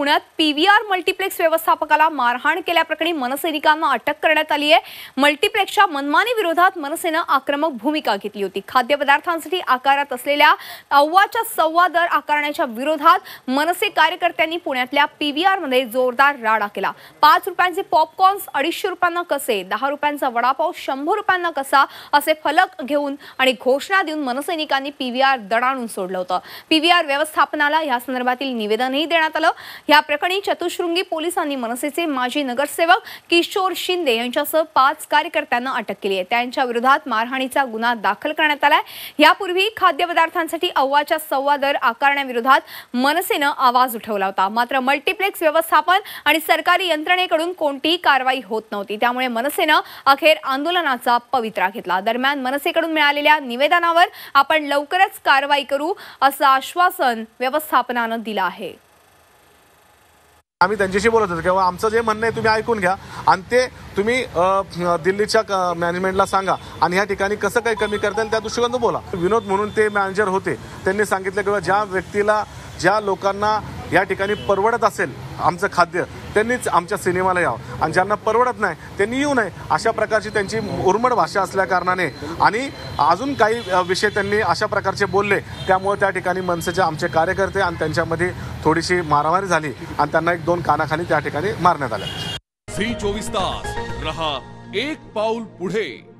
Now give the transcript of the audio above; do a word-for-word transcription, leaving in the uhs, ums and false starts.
पुण्यात PVR multiplex व्यवस्थापकाला मारहाण केल्याप्रकरणी मनसैनिकांना अटक करण्यात आली आहे। मल्टीप्लेक्सच्या मनमानी विरोधात मनसेने आक्रमक भूमिका घेतली होती। खाद्यपदार्थांसाठी आकारत असलेल्या अव्वाच्या सव्वा दर आकारण्याच्या विरोधात मनसे कार्यकर्त्यांनी पुण्यातल्या पीव्हीआर मध्ये जोरदार राडा केला। पाच रुपयांचे पॉपकॉर्न्स अडीचशे रुपयांना कसे, दहा रुपयांचा वडापाव शंभर रुपयांना कसा असे फलक घेऊन आणि घोषणा देऊन मनसैनिकांनी पीव्हीआर दडाणून सोडलं होतं। पीव्हीआर व्यवस्थापनाला या संदर्भातील निवेदनही देण्यात आलं। या प्रकरणी चतुश्रृंगी पोलिसांनी मनसेचे माजी नगरसेवक किशोर शिंदे यांच्यासह पाच कार्यकर्त्यांना अटक केली आहे। त्यांच्या विरोधात मारहाणीचा गुन्हा दाखल करण्यात आलाय। यापूर्वी खाद्यपदार्थांसाठी अव्वाच्या सव्वा दर आकारण्याविरोधात मनसेनं आवाज उठवला होता, मात्र मल्टीप्लेक्स व्यवस्थापन आणि सरकारी यंत्रणेकडून कोणतीही कारवाई होत नव्हती। त्यामुळे मनसेनं अखेर आंदोलनाचा पवित्रा घेतला। दरम्यान मनसेकडून मिळालेल्या निवेदनावर आपण लवकरच कारवाई करू असं आश्वासन व्यवस्थापनानं दिलं आहे। आम्ही त्यांच्याशी बोलत होतो किंवा आमचं जे म्हणणं आहे तुम्ही ऐकून घ्या आणि ते तुम्ही दिल्लीच्या मॅनेजमेंटला सांगा आणि ह्या ठिकाणी कसं काही कमी करता येईल त्या दृष्टिकोनातून बोला। विनोद म्हणून ते मॅनेजर होते, त्यांनी सांगितलं की ज्या व्यक्तीला ज्या लोकांना या ठिकाणी परवडत असेल आमचं खाद्य त्यांनीच आमच्या सिनेमाला यावं आणि ज्यांना परवडत नाही त्यांनी येऊ नये, अशा प्रकारची त्यांची उर्मट भाषा असल्या कारणाने आणि अजून काही विषय त्यांनी अशा प्रकारचे बोलले, त्यामुळे त्या ठिकाणी मनसेचे आमचे कार्यकर्ते आणि त्यांच्यामध्ये थोडीशी मारामारी झाली आणि त्यांना एक दोन कानाखाली त्या ठिकाणी मारण्यात आले। झी चोवीस तास रहा एक पाऊल पुढे।